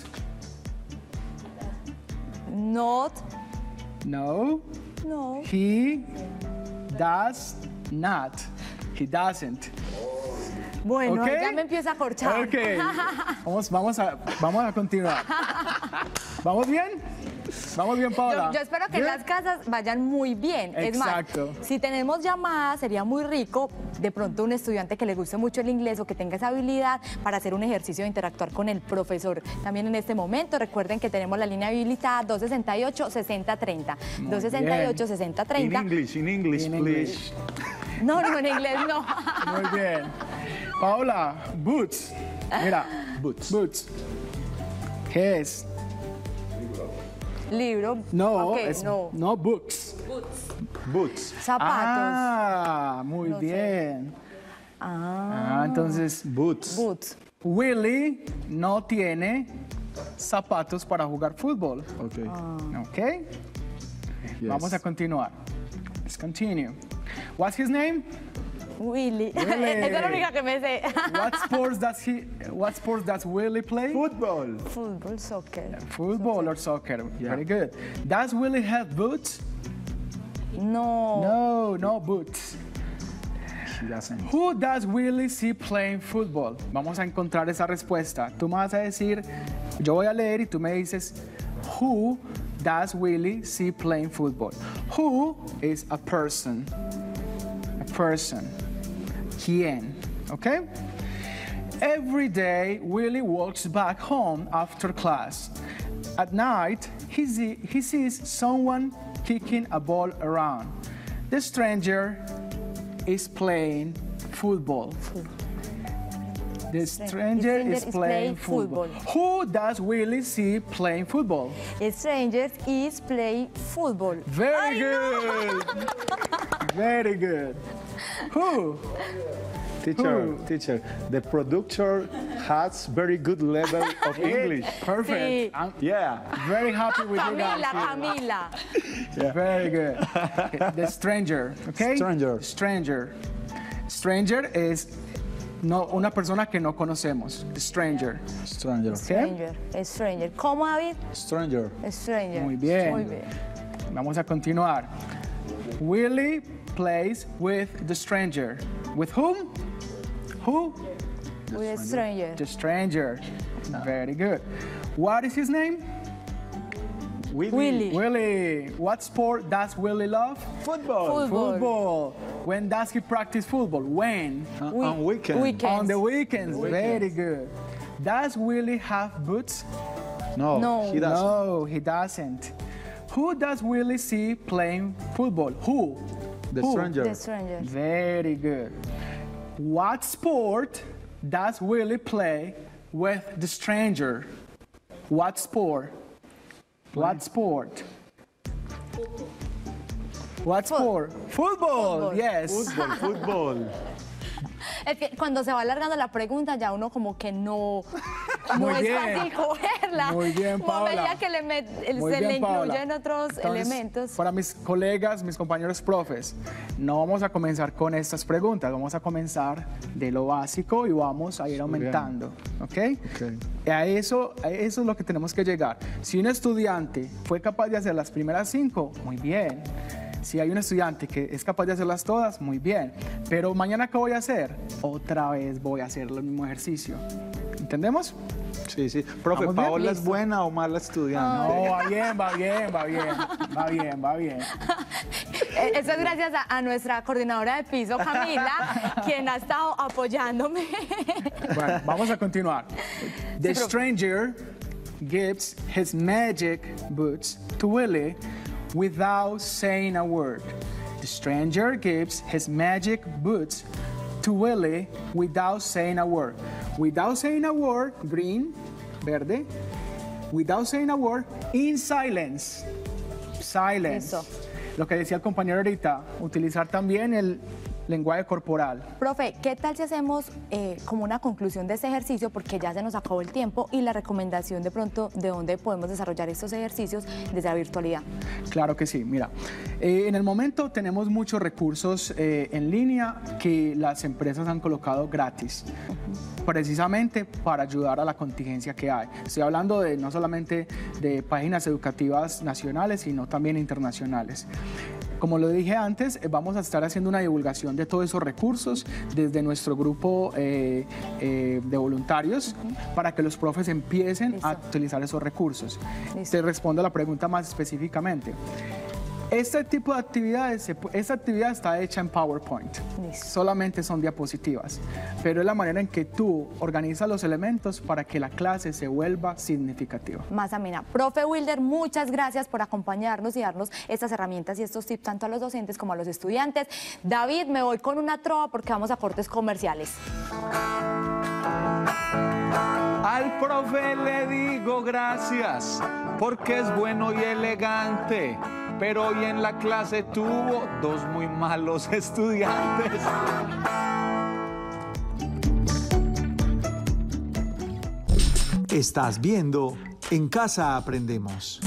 Speaker 1: Not.
Speaker 10: No.
Speaker 1: No.
Speaker 10: He does not. He doesn't.
Speaker 1: Bueno,
Speaker 10: Okay.
Speaker 1: ya me empieza a corchar.
Speaker 10: Ok. Vamos, vamos, a, vamos a continuar. ¿Vamos bien? ¿Vamos bien, Paola?
Speaker 1: Yo, yo espero que
Speaker 10: Bien.
Speaker 1: las casas vayan muy bien.
Speaker 10: Exacto.
Speaker 1: Es más, si tenemos llamadas, sería muy rico de pronto un estudiante que le guste mucho el inglés o que tenga esa habilidad para hacer un ejercicio de interactuar con el profesor. También en este momento, recuerden que tenemos la línea habilitada dos sesenta y ocho, sesenta treinta. dos sesenta y ocho, sesenta
Speaker 2: In
Speaker 1: treinta.
Speaker 2: English, in English,
Speaker 10: In
Speaker 2: please.
Speaker 10: English.
Speaker 1: No, no, en inglés no.
Speaker 10: Muy bien. Paola, boots. Mira,
Speaker 2: Boots.
Speaker 10: boots. ¿Qué es?
Speaker 1: Libro.
Speaker 10: No,
Speaker 1: Ok,
Speaker 10: es,
Speaker 1: no.
Speaker 10: no books.
Speaker 2: Boots.
Speaker 1: Zapatos.
Speaker 10: Ah, muy
Speaker 1: No sé.
Speaker 10: bien.
Speaker 1: Ah,
Speaker 10: Ah, entonces,
Speaker 2: Boots.
Speaker 1: boots.
Speaker 10: Willy no tiene zapatos para jugar fútbol.
Speaker 2: Okay.
Speaker 10: ¿Ok?
Speaker 2: Yes.
Speaker 10: Vamos a continuar. Let's continue. What's his name?
Speaker 1: Willy.
Speaker 10: Willy.
Speaker 1: Esa es la única que me sé.
Speaker 10: What sports does he? What sports does Willy play?
Speaker 2: Football.
Speaker 1: Fútbol, soccer.
Speaker 10: Football or soccer?
Speaker 2: Yeah.
Speaker 10: Very good. Does Willy have boots?
Speaker 1: No.
Speaker 10: No, no boots.
Speaker 2: She doesn't.
Speaker 10: Who does Willy see playing football? Vamos a encontrar esa respuesta. Tú me vas a decir, yo voy a leer y tú me dices, who does Willy see playing football? Who is a person? A person. ¿Quién? Okay? Every day, Willy walks back home after class. At night, he, see, he sees someone kicking a ball around. The stranger is playing football. The stranger is playing football. Who does Willy see playing football?
Speaker 1: Strangers is play football.
Speaker 10: Very good. Very good. Who?
Speaker 2: Teacher,
Speaker 10: Who?
Speaker 2: teacher, the producer has very good level of English.
Speaker 10: Perfect.
Speaker 1: Sí.
Speaker 10: I'm
Speaker 2: Yeah.
Speaker 10: very happy with you guys.
Speaker 1: Camila, Camila.
Speaker 10: Very good. Okay, the stranger, okay?
Speaker 2: Stranger.
Speaker 10: Stranger. Stranger es no, una persona que no conocemos. The stranger.
Speaker 2: Stranger.
Speaker 10: Okay?
Speaker 1: Stranger. Stranger. ¿Cómo, David?
Speaker 2: Stranger.
Speaker 1: Stranger.
Speaker 10: Muy bien.
Speaker 1: Muy bien.
Speaker 10: Vamos a continuar. Willy plays with the stranger. With whom? Who?
Speaker 1: With a stranger.
Speaker 10: The stranger. Very good. What is his name?
Speaker 1: Willy.
Speaker 10: Willy. What sport does Willy love?
Speaker 2: Football.
Speaker 1: Football.
Speaker 10: Football. When does he practice football? When?
Speaker 2: Uh,
Speaker 1: We-
Speaker 2: on weekend.
Speaker 1: weekend.
Speaker 10: On the weekends.
Speaker 2: Weekends.
Speaker 10: Very good. Does Willy have boots?
Speaker 2: No,
Speaker 1: No.
Speaker 2: he doesn't.
Speaker 10: No, he doesn't. Who does Willy see playing football? Who?
Speaker 2: The
Speaker 10: Who?
Speaker 2: stranger.
Speaker 1: The stranger.
Speaker 10: Very good. What sport does Willy play with the stranger? What sport? What sport? What sport? Football.
Speaker 1: Football.
Speaker 10: Yes.
Speaker 2: Fútbol, fútbol.
Speaker 1: Es que cuando se va alargando la pregunta ya uno como que no, no
Speaker 10: Muy
Speaker 1: es
Speaker 10: bien.
Speaker 1: fácil cogerla.
Speaker 10: Muy bien,
Speaker 1: Como a medida
Speaker 10: Paola.
Speaker 1: que le met- el-
Speaker 10: Muy
Speaker 1: se
Speaker 10: bien,
Speaker 1: le
Speaker 10: Paola.
Speaker 1: incluyen otros
Speaker 10: Entonces,
Speaker 1: elementos.
Speaker 10: Para mis colegas, mis compañeros profes, no vamos a comenzar con estas preguntas, vamos a comenzar de lo básico y vamos a ir aumentando, ¿ok?
Speaker 2: Ok.
Speaker 10: A eso, a eso es lo que tenemos que llegar. Si un estudiante fue capaz de hacer las primeras cinco, muy bien. Si hay un estudiante que es capaz de hacerlas todas, muy bien. Pero mañana, ¿qué voy a hacer? Otra vez voy a hacer el mismo ejercicio. ¿Entendemos?
Speaker 2: Sí, sí. Profe,
Speaker 10: ¿Vamos bien?
Speaker 2: ¿Paola es
Speaker 10: Listo.
Speaker 2: buena o mala estudiante?
Speaker 10: No, va bien, va bien, va bien, va bien, va bien.
Speaker 1: Eh, Eso es gracias a, a nuestra coordinadora de piso, Camila, quien ha estado apoyándome.
Speaker 10: Bueno, vamos a continuar. The
Speaker 1: profe.
Speaker 10: stranger gives his magic boots to Willy without saying a word. The stranger gives his magic boots to Willy without saying a word. Without saying a word, green, verde. Without saying a word, in silence. Silence.
Speaker 1: Eso.
Speaker 10: Lo que decía el compañero ahorita, utilizar también el lenguaje corporal.
Speaker 1: Profe, ¿qué tal si hacemos eh, como una conclusión de este ejercicio? Porque ya se nos acabó el tiempo y la recomendación de pronto de dónde podemos desarrollar estos ejercicios desde la virtualidad.
Speaker 10: Claro que sí, mira, eh, en el momento tenemos muchos recursos eh, en línea que las empresas han colocado gratis. Uh-huh. Precisamente para ayudar a la contingencia que hay. Estoy hablando de no solamente de páginas educativas nacionales, sino también internacionales. Como lo dije antes, vamos a estar haciendo una divulgación de todos esos recursos desde nuestro grupo eh, eh, de voluntarios uh-huh. para que los profes empiecen Listo. a utilizar esos recursos. Listo. Te respondo a la pregunta más específicamente. Este tipo de actividades, esta actividad está hecha en PowerPoint, Listo. solamente son diapositivas, pero es la manera en que tú organizas los elementos para que la clase se vuelva significativa.
Speaker 1: Más amena. Profe Wilder, muchas gracias por acompañarnos y darnos estas herramientas y estos tips tanto a los docentes como a los estudiantes. David, me voy con una trova porque vamos a cortes comerciales.
Speaker 2: Al profe le digo gracias porque es bueno y elegante, pero hoy en la clase tuvo dos muy malos estudiantes.
Speaker 9: Estás viendo En Casa Aprendemos.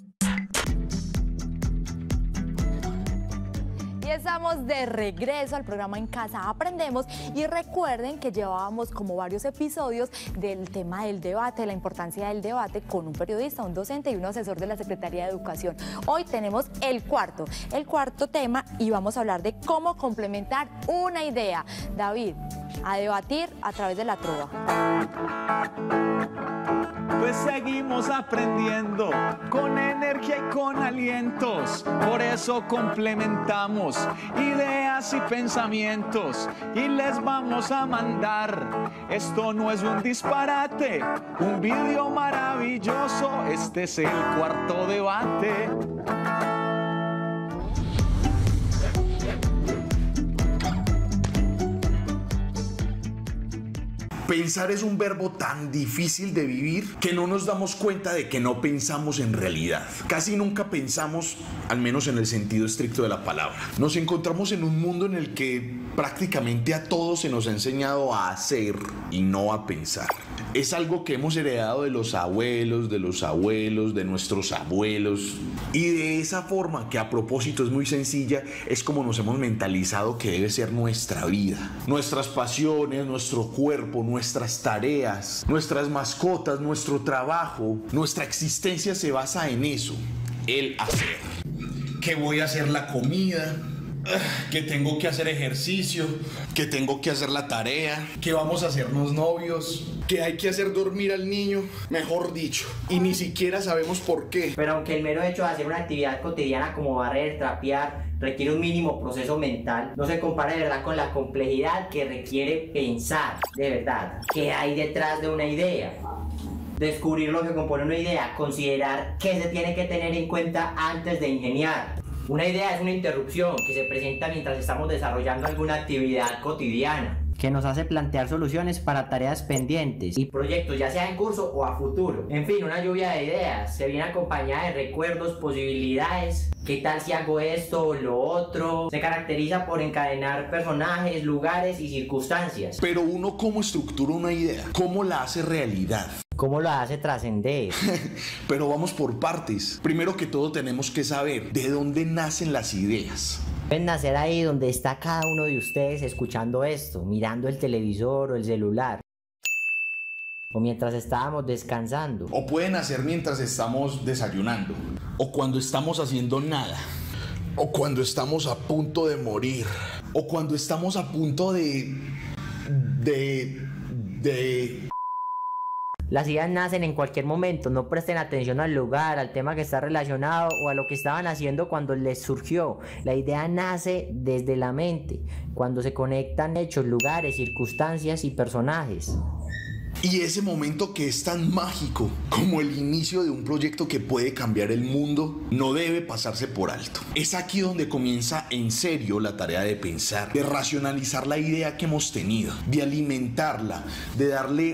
Speaker 1: Estamos de regreso al programa En Casa Aprendemos y recuerden que llevábamos como varios episodios del tema del debate, la importancia del debate con un periodista, un docente y un asesor de la Secretaría de Educación. Hoy tenemos el cuarto, el cuarto tema y vamos a hablar de cómo complementar una idea. David, a debatir a través de la trova.
Speaker 2: Pues seguimos aprendiendo con energía y con alientos. Por eso complementamos ideas y pensamientos y les vamos a mandar. Esto no es un disparate, un video maravilloso. Este es el cuarto debate.
Speaker 11: Pensar es un verbo tan difícil de vivir que no nos damos cuenta de que no pensamos en realidad. Casi nunca pensamos, al menos en el sentido estricto de la palabra. Nos encontramos en un mundo en el que prácticamente a todos se nos ha enseñado a hacer y no a pensar. Es algo que hemos heredado de los abuelos, de los abuelos, de nuestros abuelos. Y de esa forma, que a propósito es muy sencilla, es como nos hemos mentalizado que debe ser nuestra vida. Nuestras pasiones, nuestro cuerpo, nuestras tareas, nuestras mascotas, nuestro trabajo, nuestra existencia se basa en eso, el hacer. Que voy a hacer la comida, que tengo que hacer ejercicio, que tengo que hacer la tarea, que vamos a hacernos novios, que hay que hacer dormir al niño, mejor dicho, y ni siquiera sabemos por qué.
Speaker 12: Pero aunque el mero hecho de hacer una actividad cotidiana como barrer, trapear, requiere un mínimo proceso mental, no se compara de verdad con la complejidad que requiere pensar, de verdad, qué hay detrás de una idea. Descubrir lo que compone una idea, considerar qué se tiene que tener en cuenta antes de ingeniar. Una idea es una interrupción que se presenta mientras estamos desarrollando alguna actividad cotidiana, que nos hace plantear soluciones para tareas pendientes y proyectos, ya sea en curso o a futuro. En fin, una lluvia de ideas se viene acompañada de recuerdos, posibilidades. ¿Qué tal si hago esto o lo otro? Se caracteriza por encadenar personajes, lugares y circunstancias.
Speaker 11: Pero uno, ¿cómo estructura una idea? ¿Cómo la hace realidad?
Speaker 12: ¿Cómo lo hace trascender?
Speaker 11: Pero vamos por partes. Primero que todo tenemos que saber de dónde nacen las ideas.
Speaker 12: Pueden nacer ahí donde está cada uno de ustedes escuchando esto, mirando el televisor o el celular. O mientras estábamos descansando.
Speaker 11: O pueden nacer mientras estamos desayunando. O cuando estamos haciendo nada. O cuando estamos a punto de morir. O cuando estamos a punto de... de... de...
Speaker 12: Las ideas nacen en cualquier momento, no presten atención al lugar, al tema que está relacionado o a lo que estaban haciendo cuando les surgió. La idea nace desde la mente, cuando se conectan hechos, lugares, circunstancias y personajes.
Speaker 11: Y ese momento que es tan mágico como el inicio de un proyecto que puede cambiar el mundo no debe pasarse por alto. Es aquí donde comienza en serio la tarea de pensar, de racionalizar la idea que hemos tenido, de alimentarla, de darle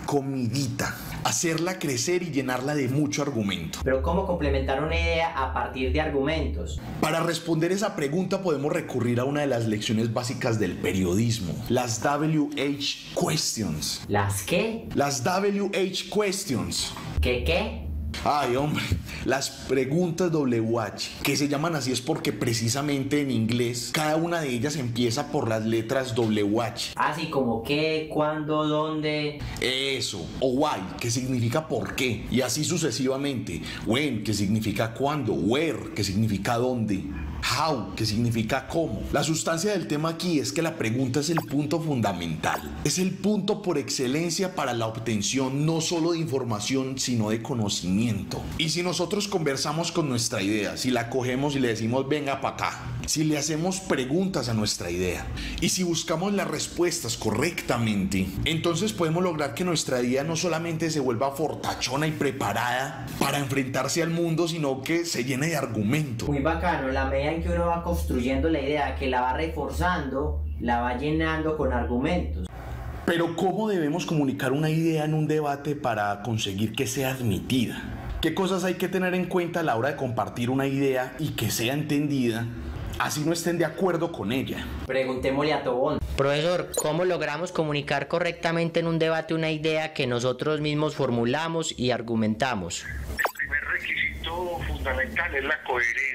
Speaker 11: comidita, hacerla crecer y llenarla de mucho argumento.
Speaker 12: Pero ¿cómo complementar una idea a partir de argumentos?
Speaker 11: Para responder esa pregunta podemos recurrir a una de las lecciones básicas del periodismo, las W H Questions.
Speaker 12: ¿Las qué?
Speaker 11: Las W H Questions.
Speaker 12: ¿Qué qué?
Speaker 11: Ay, hombre, las preguntas W H, que se llaman así es porque precisamente en inglés cada una de ellas empieza por las letras W H.
Speaker 12: Así como qué, cuándo, dónde.
Speaker 11: Eso, o why, que significa por qué, y así sucesivamente. When, que significa cuándo, where, que significa dónde. How, que significa cómo. La sustancia del tema aquí es que la pregunta es el punto fundamental. Es el punto por excelencia para la obtención no solo de información, sino de conocimiento. Y si nosotros conversamos con nuestra idea, si la cogemos y le decimos venga para acá, si le hacemos preguntas a nuestra idea y si buscamos las respuestas correctamente, entonces podemos lograr que nuestra idea no solamente se vuelva fortachona y preparada para enfrentarse al mundo, sino que se llene de argumentos.
Speaker 12: Muy bacano, la medida en que uno va construyendo la idea, que la va reforzando, la va llenando con argumentos.
Speaker 11: Pero ¿cómo debemos comunicar una idea en un debate para conseguir que sea admitida? ¿Qué cosas hay que tener en cuenta a la hora de compartir una idea y que sea entendida, así no estén de acuerdo con ella?
Speaker 12: Preguntémosle a Tobón.
Speaker 13: Profesor, ¿cómo logramos comunicar correctamente en un debate una idea que nosotros mismos formulamos y argumentamos?
Speaker 14: El primer requisito fundamental es la coherencia.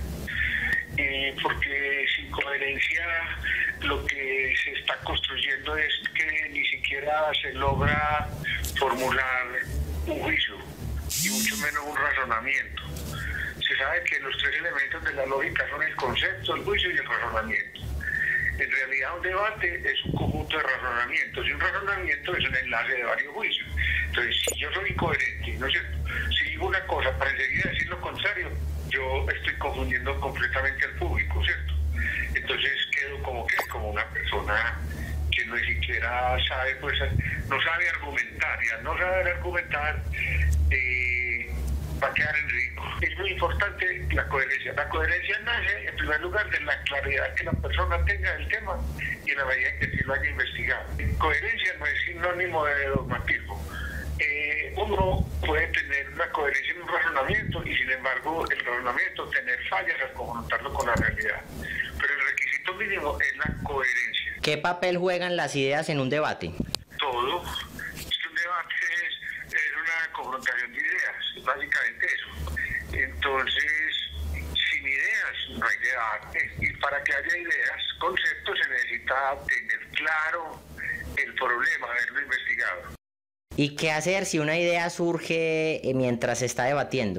Speaker 14: Eh, porque sin coherencia lo que se está construyendo es que ni siquiera se logra formular un juicio y mucho menos un razonamiento. Se sabe que los tres elementos de la lógica son el concepto, el juicio y el razonamiento. En realidad un debate es un conjunto de razonamientos y un razonamiento es un enlace de varios juicios. Entonces, si yo soy incoherente, ¿no es cierto? Si digo una cosa para enseguida decir lo contrario, yo estoy confundiendo completamente al público, ¿cierto? Entonces quedo como que como una persona que no siquiera sabe, pues, no sabe argumentar, y al no saber argumentar, eh, va a quedar en ridículo. Es muy importante la coherencia. La coherencia nace, en primer lugar, de la claridad que la persona tenga del tema y en la medida en que sí lo haya investigado. Coherencia no es sinónimo de dogmatismo. Eh, uno puede tener una coherencia en un razonamiento y sin embargo el razonamiento tener fallas al confrontarlo con la realidad. Pero el requisito mínimo es la coherencia.
Speaker 13: ¿Qué papel juegan las ideas en un debate?
Speaker 14: Todo. Un debate es, es una confrontación de ideas, es básicamente eso. Entonces, sin ideas no hay debate. Y para que haya ideas, conceptos, se necesita tener claro el problema, haberlo investigado.
Speaker 13: ¿Y qué hacer si una idea surge mientras se está debatiendo?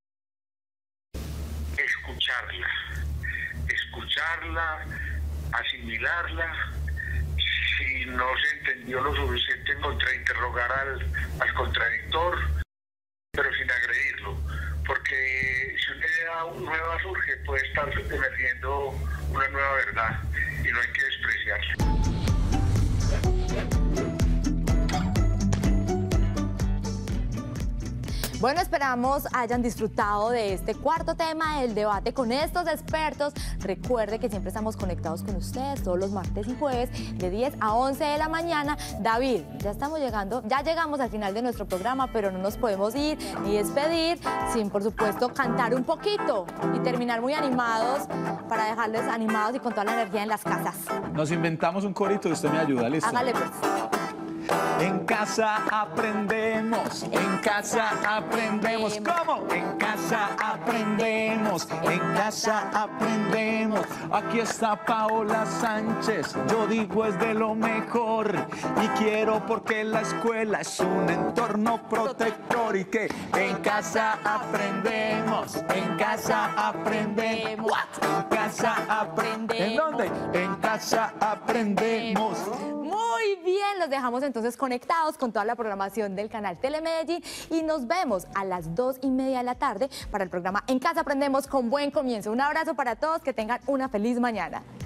Speaker 14: Escucharla, escucharla, asimilarla. Si no se entendió lo suficiente, contrainterrogar al, al contradictor, pero sin agredirlo. Porque si una idea nueva surge, puede estar emergiendo una nueva verdad y no hay que despreciarla.
Speaker 1: Bueno, esperamos hayan disfrutado de este cuarto tema del debate con estos expertos. Recuerde que siempre estamos conectados con ustedes todos los martes y jueves de diez a once de la mañana. David, ya estamos llegando, ya llegamos al final de nuestro programa, pero no nos podemos ir ni despedir sin, por supuesto, cantar un poquito y terminar muy animados para dejarles animados y con toda la energía en las casas.
Speaker 2: Nos inventamos un corito y usted me ayuda, ¿listo?
Speaker 1: Hágale pues.
Speaker 2: En casa aprendemos, en casa aprendemos. ¿Cómo? En casa aprendemos, en casa aprendemos. Aquí está Paola Sánchez, yo digo es de lo mejor. Y quiero porque la escuela es un entorno protector. Y que en casa aprendemos, en casa aprendemos. En casa aprendemos. ¿En dónde? En casa aprendemos.
Speaker 1: Muy bien, los dejamos entonces conectados con toda la programación del canal Telemedellín y nos vemos a las dos y media de la tarde para el programa En Casa Aprendemos con Buen Comienzo. Un abrazo para todos, que tengan una feliz mañana.